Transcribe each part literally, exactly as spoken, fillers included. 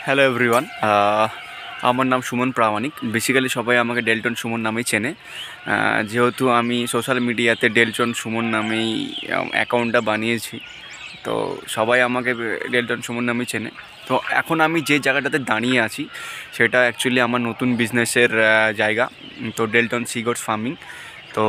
Hello everyone, আমার নাম সুমন প্রামাণিক। Basically সবাই আমাকে ডেলটন সুমন নামেই চেনে। যেহেতু আমি সোশ্যাল মিডিয়াতে ডেলটন সুমন নামেই অ্যাকাউন্টটা বানিয়েছি, তো সবাই আমাকে ডেলটন সুমন নামেই চেনে। তো এখন আমি যে জায়গাটাতে দাঁড়িয়ে আছি সেটা অ্যাকচুয়ালি আমার নতুন বিজনেসের জায়গা, তো ডেলটন সিগোটস ফার্মিং। তো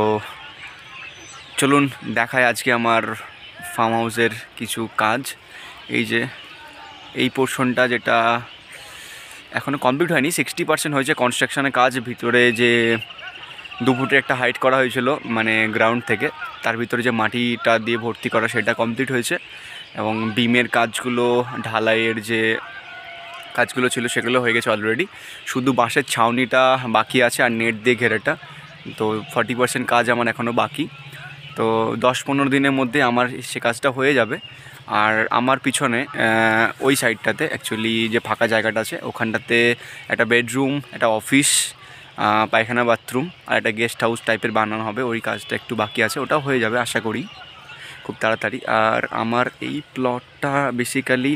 চলুন দেখায় আজকে আমার ফার্ম হাউসের কিছু কাজ। এই যে এই পোর্শনটা, যেটা এখনও কমপ্লিট হয়নি, সিক্সটি পার্সেন্ট হয়েছে কনস্ট্রাকশনের কাজ। ভিতরে যে দু ফুটের একটা হাইট করা হয়েছিল মানে গ্রাউন্ড থেকে, তার ভিতরে যে মাটিটা দিয়ে ভর্তি করা সেটা কমপ্লিট হয়েছে, এবং বিমের কাজগুলো, ঢালাইয়ের যে কাজগুলো ছিল সেগুলো হয়ে গেছে অলরেডি। শুধু বাঁশের ছাউনিটা বাকি আছে আর নেট দিয়ে ঘেরাটা। তো ফর্টি পার্সেন্ট কাজ আমার এখনও বাকি। তো দশ পনেরো দিনের মধ্যে আমার সে কাজটা হয়ে যাবে। আর আমার পিছনে ওই সাইডটাতে অ্যাকচুয়ালি যে ফাঁকা জায়গাটা আছে ওখানটাতে একটা বেডরুম, একটা অফিস, পায়খানা, বাথরুম আর একটা গেস্ট হাউস টাইপের বানানো হবে। ওই কাজটা একটু বাকি আছে, ওটাও হয়ে যাবে আশা করি খুব তাড়াতাড়ি। আর আমার এই প্লটটা বেসিক্যালি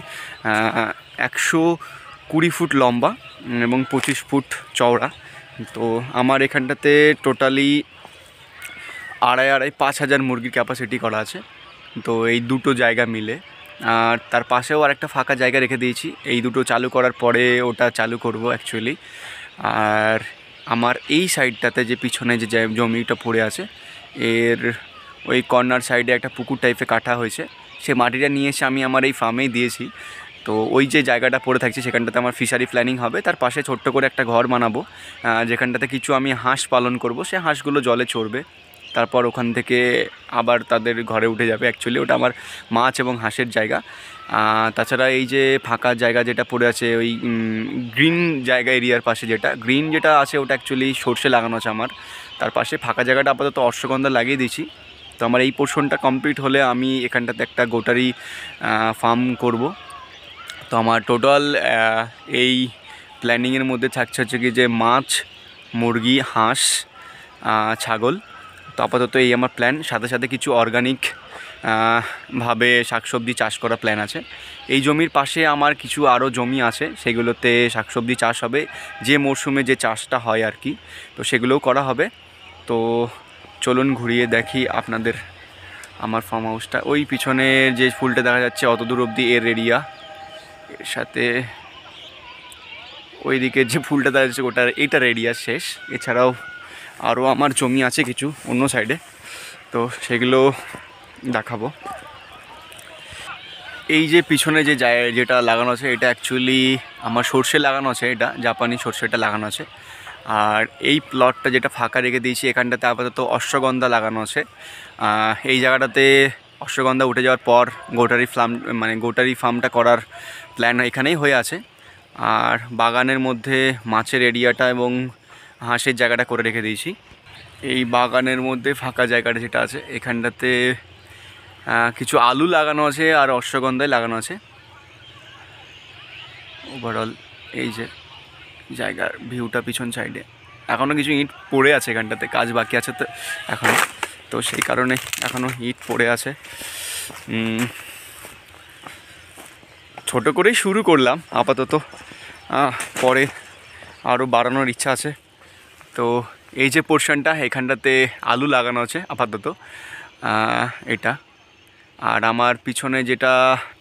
একশো কুড়ি ফুট লম্বা এবং পঁচিশ ফুট চওড়া। তো আমার এখানটাতে টোটালি আড়াই আড়াই পাঁচ হাজার মুরগির ক্যাপাসিটি করা আছে, তো এই দুটো জায়গা মিলে। আর তার পাশেও আর একটা ফাঁকা জায়গা রেখে দিয়েছি, এই দুটো চালু করার পরে ওটা চালু করব অ্যাকচুয়ালি। আর আমার এই সাইডটাতে যে পিছনে যে জমিটা পড়ে আছে, এর ওই কর্নার সাইডে একটা পুকুর টাইপে কাটা হয়েছে, সে মাটিটা নিয়ে এসে আমি আমার এই ফার্মেই দিয়েছি। তো ওই যে জায়গাটা পড়ে থাকছে সেখানটাতে আমার ফিশারি প্ল্যানিং হবে। তার পাশে ছোট্ট করে একটা ঘর বানাবো, যেখানটাতে কিছু আমি হাঁস পালন করব। সে হাঁসগুলো জলে চড়বে, তারপর ওখান থেকে আবার তাদের ঘরে উঠে যাবে। অ্যাকচুয়ালি ওটা আমার মাছ এবং হাঁসের জায়গা। তাছাড়া এই যে ফাঁকা জায়গা যেটা পড়ে আছে ওই গ্রিন জায়গা এরিয়ার পাশে, যেটা গ্রিন যেটা আছে ওটা অ্যাকচুয়ালি সর্ষে লাগানো আছে আমার। তার পাশে ফাঁকা জায়গাটা আপাতত অশ্বগন্ধা লাগিয়ে দিয়েছি। তো আমার এই পোর্শনটা কমপ্লিট হলে আমি এখানটাতে একটা গোটারি ফার্ম করব। তো আমার টোটাল এই প্ল্যানিংয়ের মধ্যে থাকছে হচ্ছে কি যে মাছ, মুরগি, হাঁস, ছাগল। তো আপাতত এই আমার প্ল্যান। সাথে সাথে কিছু অর্গানিক ভাবে শাকসবজি চাষ করা প্ল্যান আছে। এই জমির পাশে আমার কিছু আরও জমি আছে, সেগুলোতে শাকসবজি চাষ হবে, যে মরশুমে যে চাষটা হয় আর কি, তো সেগুলোও করা হবে। তো চলুন ঘুরিয়ে দেখি আপনাদের আমার ফার্ম হাউসটা। ওই পিছনে যে ফুলটা দেখা যাচ্ছে অত দূর অবধি এর এরিয়া, এর সাথে ওই দিকে যে ফুলটা দেখা যাচ্ছে ওটার এইটার এরিয়া শেষ। এছাড়াও আরও আমার জমি আছে কিছু অন্য সাইডে, তো সেগুলো দেখাবো। এই যে পিছনে যে জায়গা যেটা লাগানো আছে এটা অ্যাকচুয়ালি আমার সর্ষে লাগানো আছে, এটা জাপানি সর্ষেটা লাগানো আছে। আর এই প্লটটা যেটা ফাঁকা রেখে দিয়েছি এখানটাতে আপাতত অশ্বগন্ধা লাগানো আছে। এই জায়গাটাতে অশ্বগন্ধা উঠে যাওয়ার পর গোটারি ফার্ম মানে গোটারি ফার্মটা করার প্ল্যান এখানেই হয়ে আছে। আর বাগানের মধ্যে মাছের এরিয়াটা এবং হাঁসের জায়গাটা করে রেখে দিয়েছি। এই বাগানের মধ্যে ফাঁকা জায়গাটা যেটা আছে এখানটাতে কিছু আলু লাগানো আছে আর অশ্বগন্ধায় লাগানো আছে। ওভারঅল এই যে জায়গার ভিউটা পিছন সাইডে, এখনও কিছু ইট পড়ে আছে, এখানটাতে কাজ বাকি আছে তো এখনও, তো সেই কারণে এখনও ইট পড়ে আছে। ছোট করেই শুরু করলাম আপাতত, পরে আরও বাড়ানোর ইচ্ছা আছে। তো এই যে পোর্শনটা এখানটাতে আলু লাগানো আছে আপাতত এটা। আর আমার পিছনে যেটা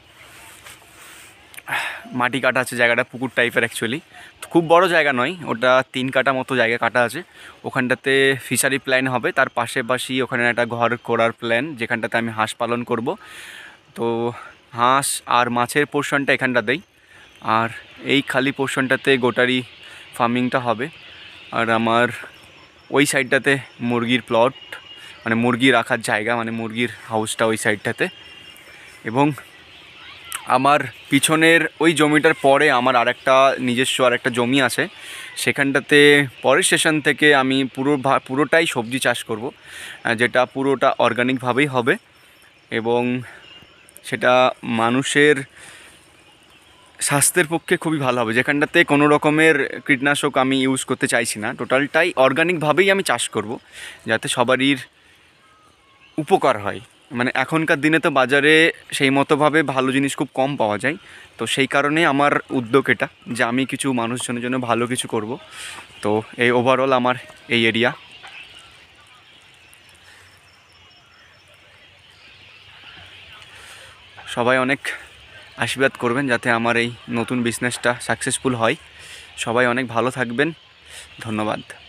মাটি কাটা আছে জায়গাটা পুকুর টাইপের, অ্যাকচুয়ালি খুব বড় জায়গা নয়, ওটা তিন কাটা মতো জায়গা কাটা আছে। ওখানটাতে ফিশারি প্ল্যান হবে, তার পাশাপাশি ওখানে একটা ঘর করার প্ল্যান যেখানটাতে আমি হাঁস পালন করব। তো হাঁস আর মাছের পোর্শনটা এখানটাতেই, আর এই খালি পোর্শনটাতে গোটারি ফার্মিংটা হবে। আর আমার ওই সাইডটাতে মুরগির প্লট, মানে মুরগি রাখার জায়গা, মানে মুরগির হাউসটা ওই সাইডটাতে। এবং আমার পিছনের ওই জমিটার পরে আমার আরেকটা নিজস্ব আরেকটা জমি আছে, সেখানটাতে পরের সেশন থেকে আমি পুরো পুরোটাই সবজি চাষ করব, যেটা পুরোটা অর্গানিকভাবেই হবে এবং সেটা মানুষের স্বাস্থ্যের পক্ষে খুবই ভালো হবে। যেখানটাতে কোনো রকমের কীটনাশক আমি ইউজ করতে চাইছি না, টোটালটাই অর্গানিকভাবেই আমি চাষ করব, যাতে সবারই উপকার হয়। মানে এখনকার দিনে তো বাজারে সেই মতোভাবে ভালো জিনিস খুব কম পাওয়া যায়, তো সেই কারণে আমার উদ্যোগ এটা যে আমি কিছু মানুষজনের জন্য ভালো কিছু করব। তো এই ওভারঅল আমার এই এরিয়া। সবাই অনেক আশীর্বাদ করবেন যাতে আমার এই নতুন বিজনেসটা সাকসেসফুল হয়। সবাই অনেক ভালো থাকবেন। ধন্যবাদ।